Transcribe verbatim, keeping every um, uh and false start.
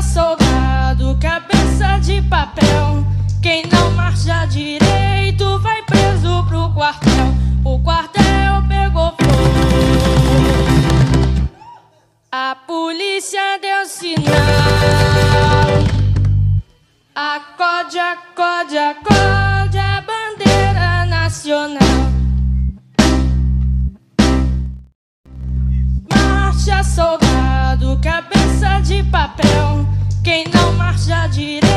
soldado, cabeça de papel. Quem não marcha direito vai preso pro quartel. O quartel pegou fogo. A polícia deu sinal. Acorde, acorde, acorde a bandeira nacional. Marcha, soldado, cabeça de papel. Quem não marcha direito